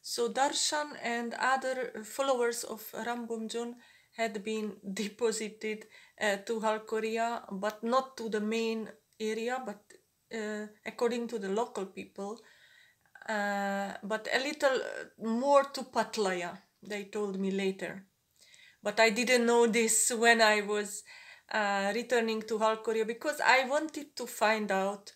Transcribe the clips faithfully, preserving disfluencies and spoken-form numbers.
So Darshan and other followers of Rambumjon had been deposited uh, to Halkoria, but not to the main area, but uh, according to the local people, uh, but a little more to Patlaya, they told me later. But I didn't know this when I was uh, returning to Halkoria, because I wanted to find out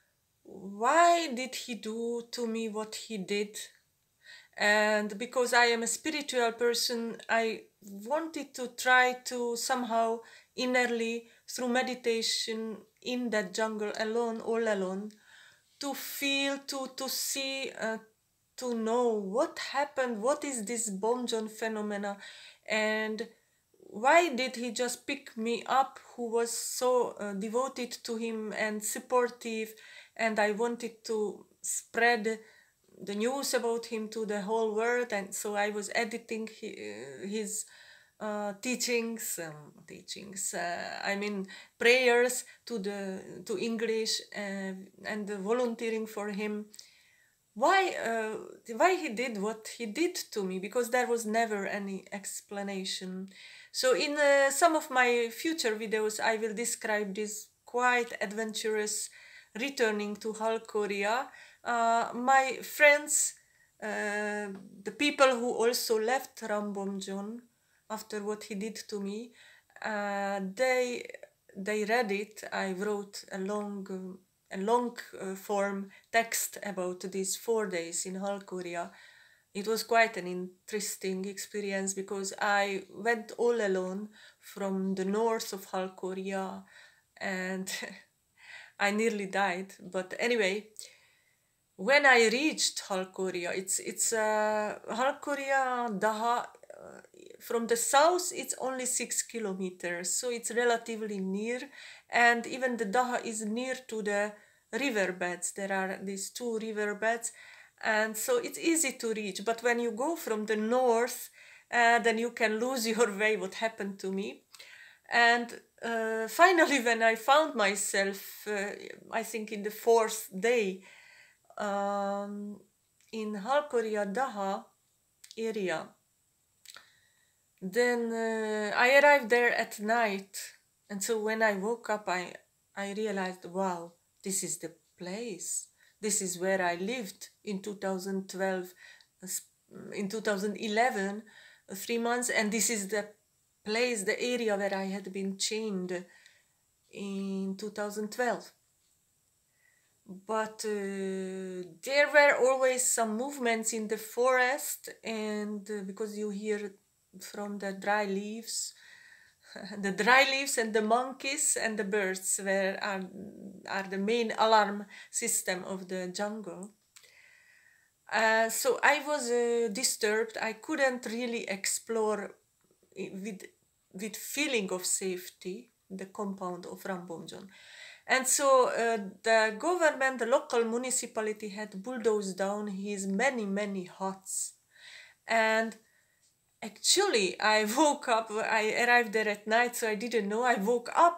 why did he do to me what he did. And because I am a spiritual person, I wanted to try to somehow innerly, through meditation in that jungle alone, all alone, to feel, to, to see, uh, to know what happened, what is this Bomjon phenomena, and why did he just pick me up, who was so uh, devoted to him and supportive, and I wanted to spread the news about him to the whole world, and so I was editing his uh, teachings, um, teachings. Uh, I mean prayers to the to English, uh, and volunteering for him. Why? Uh, why he did what he did to me? Because there was never any explanation. So in uh, some of my future videos, I will describe this quite adventurous returning to Halkoria. Uh, my friends, uh, the people who also left Rambumjon after what he did to me, uh, they they read it. I wrote a long uh, a long uh, form text about these four days in Halkoria. It was quite an interesting experience because I went all alone from the north of Halkoria, and I nearly died. But anyway, when I reached Halkoria, it's it's uh, Halkoria Daha. Uh, from the south, it's only six kilometers, so it's relatively near, and even the Daha is near to the riverbeds. There are these two riverbeds, and so it's easy to reach. But when you go from the north, uh, then you can lose your way. What happened to me? And uh, finally, when I found myself, uh, I think in the fourth day, um, in Halkoria Daha area. Then uh, I arrived there at night, and so when I woke up, I I realized, wow, this is the place. This is where I lived in two thousand twelve, in two thousand eleven, three months, and this is the place, the area where I had been chained in two thousand twelve. But uh, there were always some movements in the forest, and uh, because you hear from the dry leaves, the dry leaves and the monkeys and the birds were, are, are the main alarm system of the jungle. Uh, so I was uh, disturbed. I couldn't really explore with, with feeling of safety the compound of Rambumjon. And so uh, the government, the local municipality had bulldozed down his many, many huts. And actually, I woke up, I arrived there at night, so I didn't know. I woke up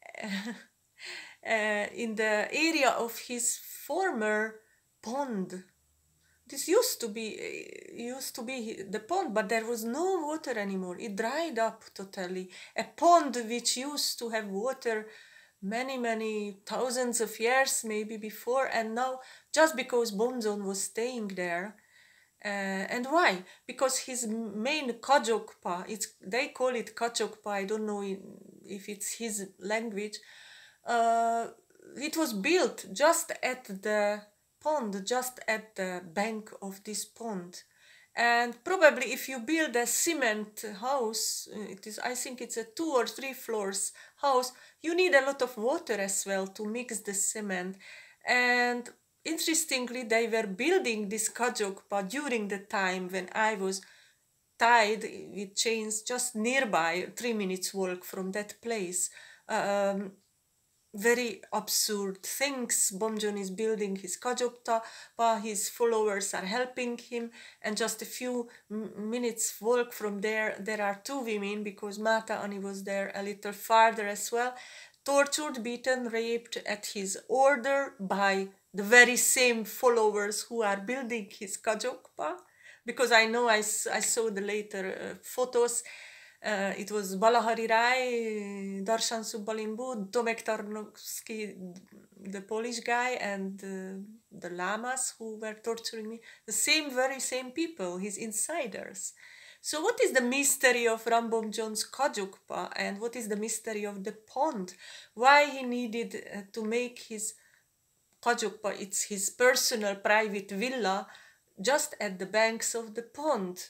uh, in the area of his former pond. This used to be used to be the pond, but there was no water anymore. It dried up totally. A pond which used to have water many, many thousands of years maybe before, and now just because Bomjon was staying there. Uh, and why? Because his main Kajokpa, it's, they call it Kachokpa, I don't know if it's his language, uh, it was built just at the pond, just at the bank of this pond. And probably if you build a cement house, it is, I think it's a two or three floors house, you need a lot of water as well to mix the cement. And interestingly, they were building this Kajokpa during the time when I was tied with chains just nearby, three minutes walk from that place. Um, very absurd things. Bomjon is building his Kajokpa, his followers are helping him, and just a few minutes walk from there, there are two women, because Mata Ani was there a little farther as well, tortured, beaten, raped at his order by the very same followers who are building his Kajokpa. because I know I, I saw the later uh, photos. Uh, it was Balahari Rai, Darshan Subbalimbu, Tomek Tarnovsky, the Polish guy, and uh, the lamas who were torturing me. The same, very same people, his insiders. So what is the mystery of Rambomjon's Kajukpa, and what is the mystery of the pond? Why he needed uh, to make his Kajukpa, it's his personal private villa, just at the banks of the pond?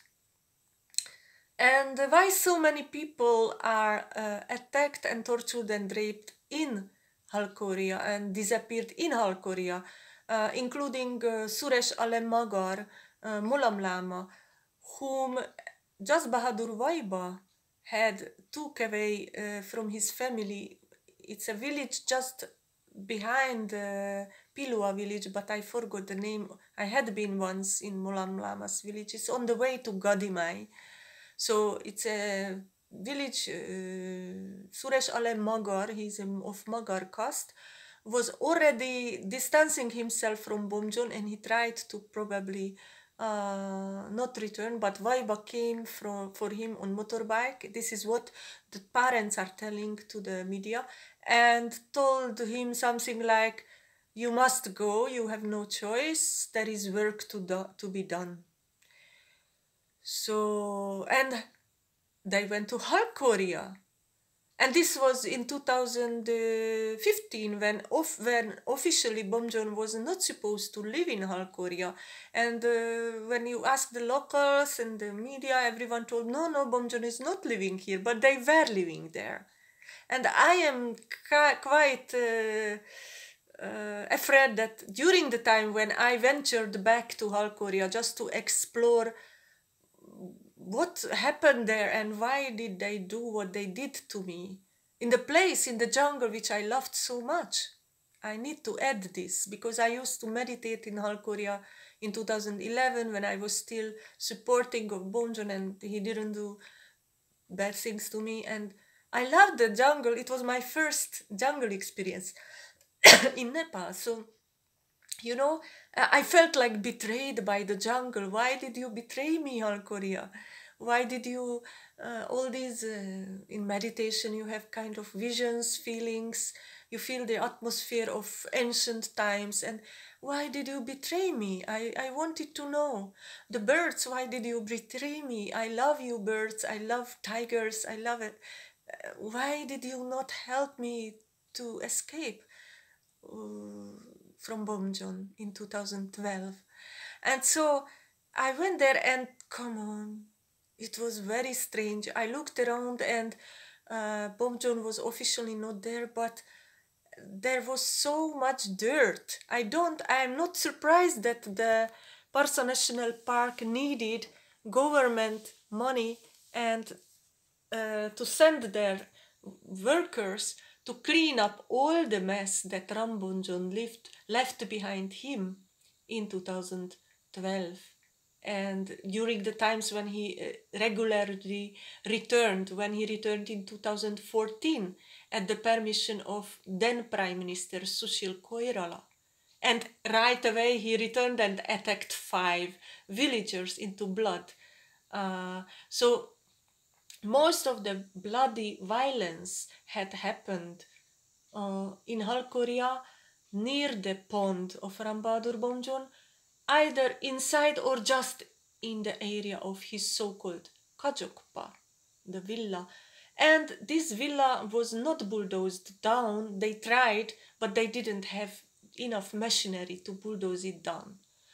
And why so many people are uh, attacked and tortured and raped in Halkoria and disappeared in Halkoria, uh, including uh, Suresh Alem Magar, uh, Mulam Lama, whom just Bahadur Vaiba had took away uh, from his family. It's a village just behind uh, Pilua village, but I forgot the name. I had been once in Mulam Lama's village. It's on the way to Gadimai. So it's a village, uh, Suresh Alem Magar, he's of Magar caste, was already distancing himself from Bomjon, and he tried to probably uh, not return, but Vaiba came from, for him on motorbike. This is what the parents are telling to the media, and told him something like, you must go, you have no choice, there is work to, do, to be done. So, and they went to Halkoria. And this was in two thousand fifteen, when, off, when officially Bomjon was not supposed to live in Halkoria. And uh, when you ask the locals and the media, everyone told, no, no, Bomjon is not living here, but they were living there. And I am quite uh, uh, afraid that during the time when I ventured back to Halkoria just to explore what happened there and why did they do what they did to me in the place, in the jungle, which I loved so much. I need to add this because I used to meditate in Halkoria in two thousand eleven when I was still supporting of Bomjon and he didn't do bad things to me, and I loved the jungle. It was my first jungle experience in Nepal. So, you know, I felt like betrayed by the jungle. Why did you betray me, Halkoria? Why did you, uh, all these, uh, in meditation you have kind of visions, feelings, you feel the atmosphere of ancient times, and why did you betray me? I, I wanted to know. The birds, why did you betray me? I love you birds, I love tigers, I love it. Uh, why did you not help me to escape uh, from Bomjon in two thousand twelve? And so I went there and come on, it was very strange. I looked around and uh, Bomjon was officially not there, but there was so much dirt. I don't, I am not surprised that the Parsa National Park needed government money and uh, to send their workers to clean up all the mess that Rambomjon left, left behind him in two thousand twelve. And during the times when he uh, regularly returned, when he returned in two thousand fourteen at the permission of then Prime Minister Sushil Koirala. And right away he returned and attacked five villagers into blood. Uh, so most of the bloody violence had happened uh, in Halkoria near the pond of Rambadur Bomjon, either inside or just in the area of his so-called Kajukpa, the villa. And this villa was not bulldozed down. They tried, but they didn't have enough machinery to bulldoze it down.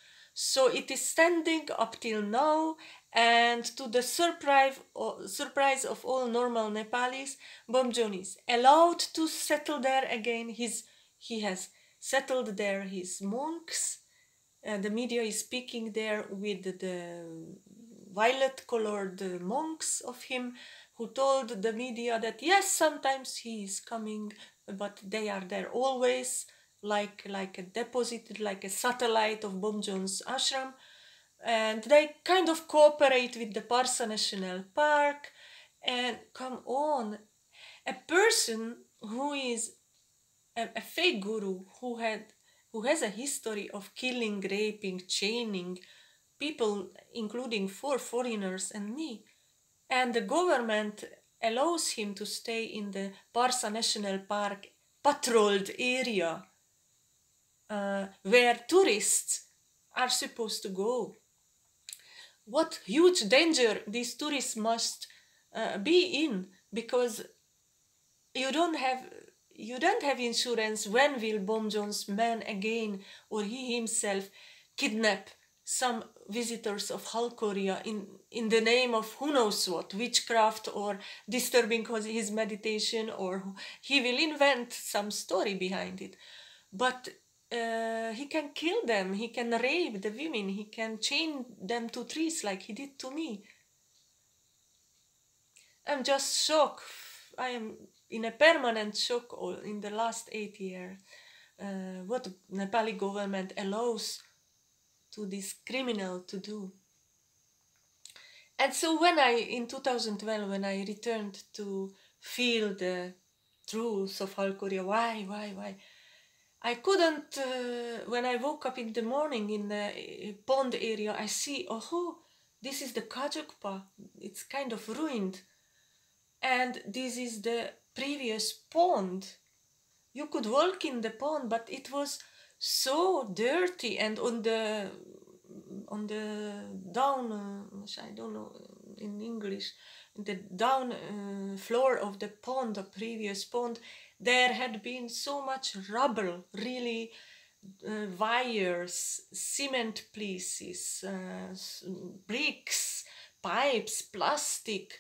So it is standing up till now, and to the surprise, surprise of all normal Nepalis, Bomjon is allowed to settle there again. His, he has settled there his monks. Uh, the media is speaking there with the violet-colored monks of him, who told the media that yes, sometimes he is coming, but they are there always, like, like a deposit, like a satellite of Bomjon's ashram. And they kind of cooperate with the Parsa National Park. And come on, a person who is a, a fake guru, who had who has a history of killing, raping, chaining people, including four foreigners and me. And the government allows him to stay in the Barsa National Park patrolled area uh, where tourists are supposed to go. What huge danger these tourists must uh, be in, because you don't have you don't have insurance. When will Bom Jones man again, or he himself, kidnap some visitors of Halkoria in, in the name of who knows what, witchcraft, or disturbing his meditation, or he will invent some story behind it. But uh, he can kill them, he can rape the women, he can chain them to trees like he did to me. I'm just shocked. I am in a permanent shock in the last eight years. Uh, what Nepali government allows to this criminal to do. And so when I, in two thousand twelve, when I returned to feel the truth of Halkoria, why, why, why, I couldn't, uh, when I woke up in the morning in the pond area, I see, oh, this is the Kajukpa, it's kind of ruined. And this is the previous pond. You could walk in the pond, but it was so dirty, and on the on the down, uh, I don't know in English, the down uh, floor of the pond, the previous pond, there had been so much rubble, really uh, wires, cement pieces, uh, bricks, pipes, plastic.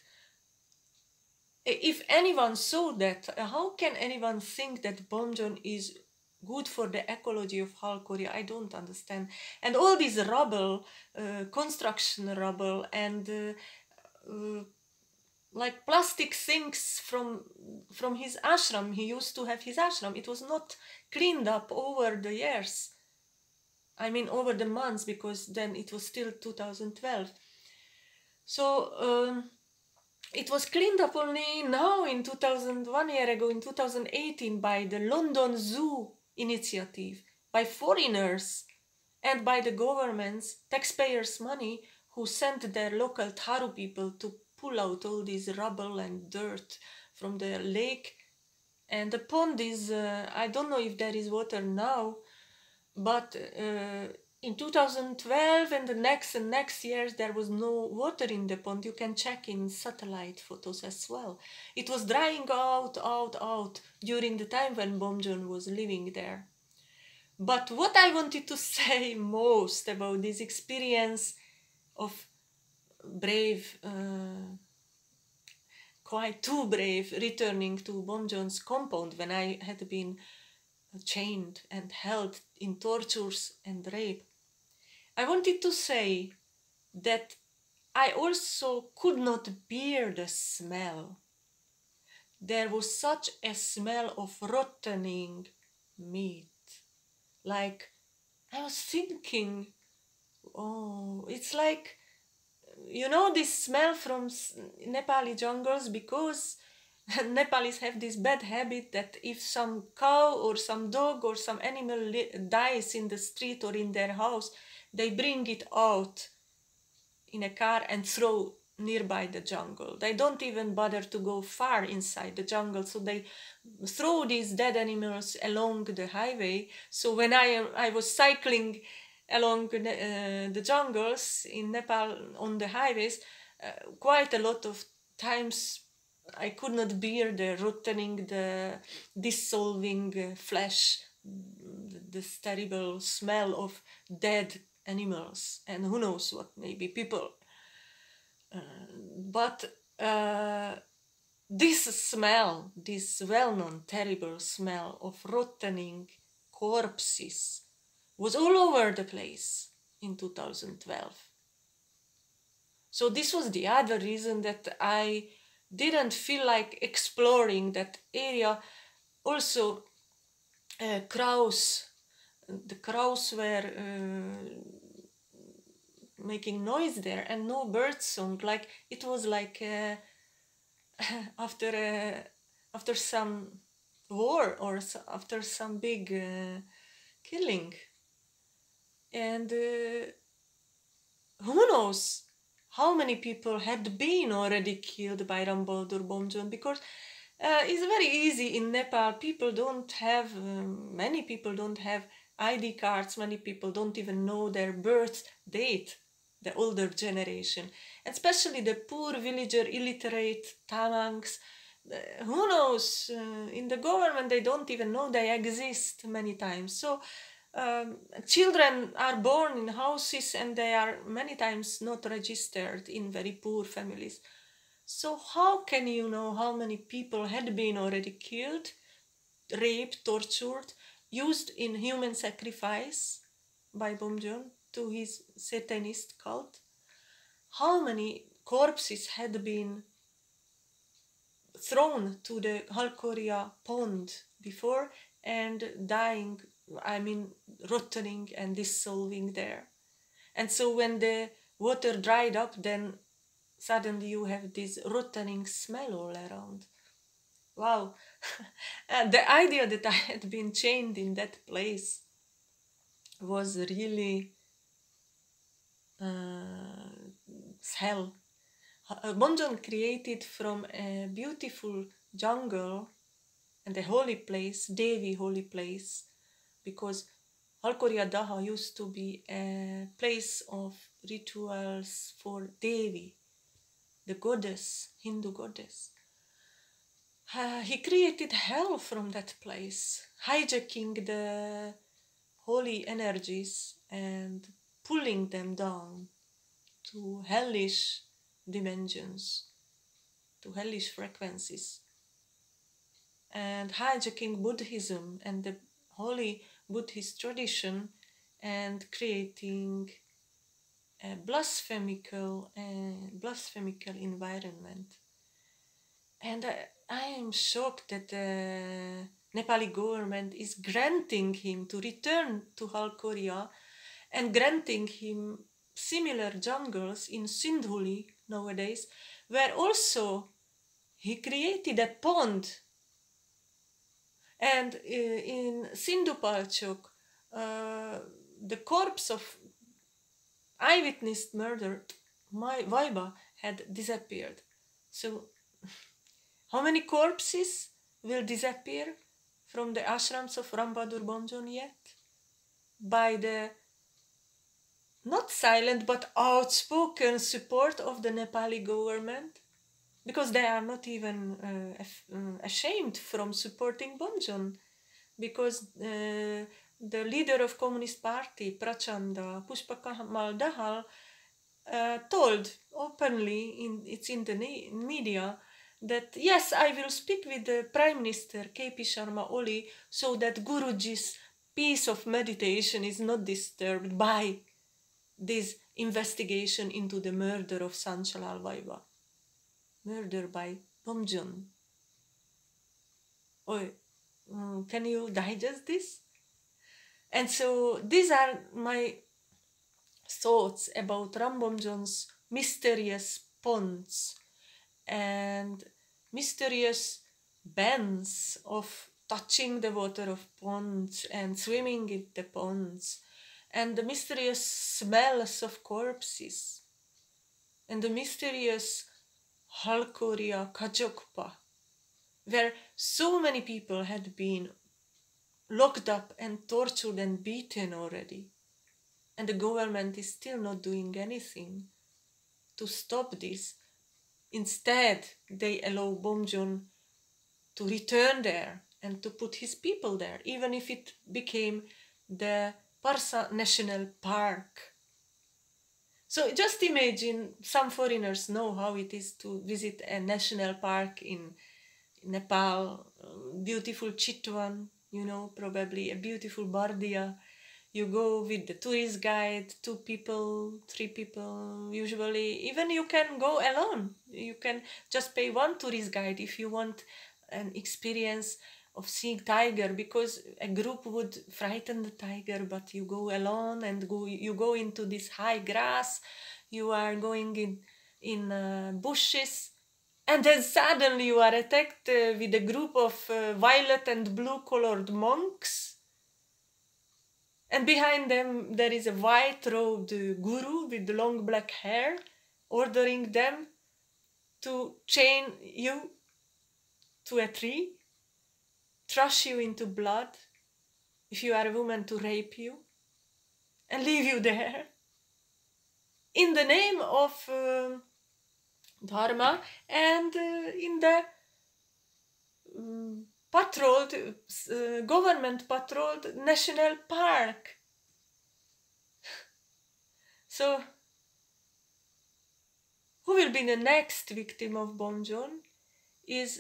If anyone saw that, how can anyone think that Bom Jon is good for the ecology of Halkoria? I don't understand. And all this rubble, uh, construction rubble, and uh, uh, like plastic things from from his ashram. He used to have his ashram. It was not cleaned up over the years. I mean, over the months, because then it was still two thousand twelve. So. Um, It was cleaned up only now in two thousand, one year ago, in two thousand eighteen, by the London Zoo initiative, by foreigners and by the government's taxpayers' money, who sent their local Tharu people to pull out all this rubble and dirt from the lake. And the pond is, uh, I don't know if there is water now, but uh, in two thousand twelve and the next and next years, there was no water in the pond. You can check in satellite photos as well. It was drying out, out, out during the time when Bom Jon was living there. But what I wanted to say most about this experience of brave, uh, quite too brave, returning to Bom Jon's compound when I had been chained and held in tortures and rape, I wanted to say that I also could not bear the smell. There was such a smell of rottening meat. Like, I was thinking, oh, it's like, you know, this smell from Nepali jungles, because Nepalis have this bad habit that if some cow or some dog or some animal dies in the street or in their house, they bring it out in a car and throw nearby the jungle. They don't even bother to go far inside the jungle, so they throw these dead animals along the highway. So when I, I was cycling along the, uh, the jungles in Nepal on the highways, uh, quite a lot of times I could not bear the rotting, the dissolving uh, flesh, this terrible smell of dead animals, and who knows what, maybe people. Uh, but uh, this smell, this well-known terrible smell of rotting corpses was all over the place in two thousand twelve. So this was the other reason that I didn't feel like exploring that area. Also, uh, crows, the crows were uh, making noise there, and no bird song. Like, it was like uh, after uh, after some war, or so, after some big uh, killing. And uh, who knows how many people had been already killed by Rambaldur Bomjon, because uh, it's very easy in Nepal. People don't have, um, many people don't have I D cards, many people don't even know their birth date, the older generation, especially the poor villager, illiterate Tamangs. Uh, who knows, uh, in the government they don't even know they exist many times. So um, children are born in houses and they are many times not registered in very poor families. So how can you know how many people had been already killed, raped, tortured, used in human sacrifice by Bomjon to his Satanist cult? How many corpses had been thrown to the Halkoria pond before and dying, I mean, rotting and dissolving there. And so when the water dried up, then suddenly you have this rotting smell all around. Wow. And the idea that I had been chained in that place was really uh, hell. Bomjon created from a beautiful jungle and a holy place, Devi holy place, because Halkoria Daha used to be a place of rituals for Devi, the goddess, Hindu goddess. Uh, he created hell from that place, hijacking the holy energies and pulling them down to hellish dimensions, to hellish frequencies, and hijacking Buddhism and the holy Buddhist tradition and creating a blasphemical and blasphemical environment. And I, I am shocked that the Nepali government is granting him to return to Halkoria and granting him similar jungles in Sindhuli nowadays, where also he created a pond. And in Sindhupalchok, uh, the corpse of eyewitness murdered Vaiba had disappeared. So how many corpses will disappear from the ashrams of Rambaldur Bomjon yet? By the not silent but outspoken support of the Nepali government, because they are not even uh, af- ashamed from supporting Bomjon, because uh, the leader of Communist Party, Prachanda, Pushpakamal Dahal, uh, told openly, in it's in the media, that yes, I will speak with the Prime Minister K P Sharma Oli so that Guruji's peace of meditation is not disturbed by this investigation into the murder of Sanchalal Vaiba. Murder by Bomjon. Oh, um, can you digest this? And so these are my thoughts about Ram Bomjon's mysterious ponds and mysterious bans of touching the water of ponds and swimming in the ponds, and the mysterious smells of corpses, and the mysterious Halkoria Kajokpa, where so many people had been locked up and tortured and beaten already, and the government is still not doing anything to stop this. Instead, they allow Bomjon to return there and to put his people there, even if it became the Parsa National Park. So just imagine, some foreigners know how it is to visit a national park in Nepal, beautiful Chitwan, you know, probably a beautiful Bardia. You go with the tourist guide, two people, three people, usually. Even you can go alone. You can just pay one tourist guide if you want an experience of seeing tiger, because a group would frighten the tiger, but you go alone and go, you go into this high grass, you are going in, in uh, bushes, and then suddenly you are attacked uh, with a group of uh, violet and blue colored monks. And behind them there is a white-robed guru with long black hair, ordering them to chain you to a tree, thrash you into blood, if you are a woman, to rape you, and leave you there. In the name of uh, Dharma and uh, in the um, patrolled, uh, government patrolled national park. So, who will be the next victim of Bomjon is,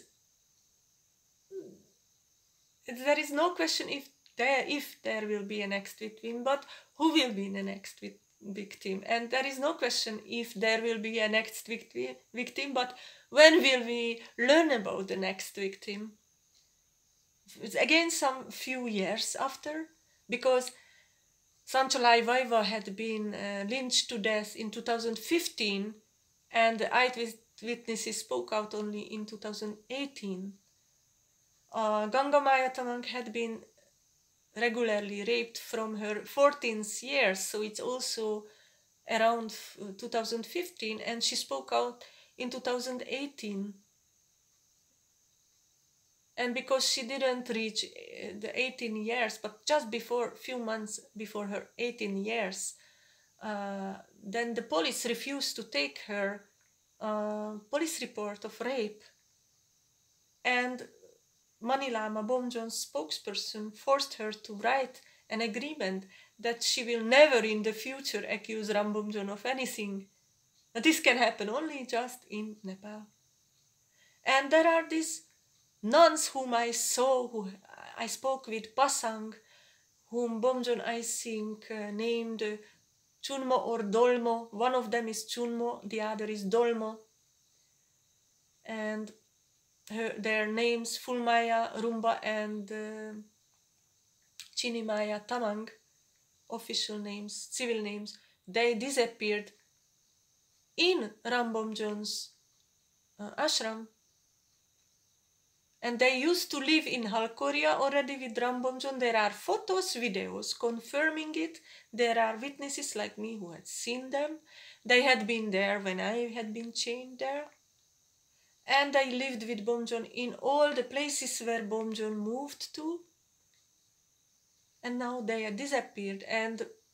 there is no question if there, if there will be a next victim, but who will be the next victim. And there is no question if there will be a next victim, but when will we learn about the next victim? It's again some few years after, because Sanchalai Vaiva had been uh, lynched to death in two thousand fifteen, and the eyewitnesses spoke out only in two thousand eighteen. Uh, Ganga Maya Tamang had been regularly raped from her fourteenth year, so it's also around two thousand fifteen, and she spoke out in two thousand eighteen. And because she didn't reach the eighteen years, but just before, few months before her eighteen years, uh, then the police refused to take her uh, police report of rape. And Mani Lama, Bomjon's spokesperson, forced her to write an agreement that she will never in the future accuse Ram Bomjon of anything. But this can happen only just in Nepal. And there are these nuns whom I saw, who I spoke with, Pasang, whom Bomjon, I think, uh, named uh, Chunmo or Dolmo. One of them is Chunmo, the other is Dolmo. And her, their names, Fulmaya, Rumba, and uh, Chinimaya Tamang, official names, civil names, they disappeared in Ram Bomjon's uh, ashram. And they used to live in Halkoria already with Ram Bomjon. There are photos, videos confirming it. There are witnesses like me who had seen them. They had been there when I had been chained there. And I lived with Bomjon in all the places where Bomjon moved to. And now they had disappeared. And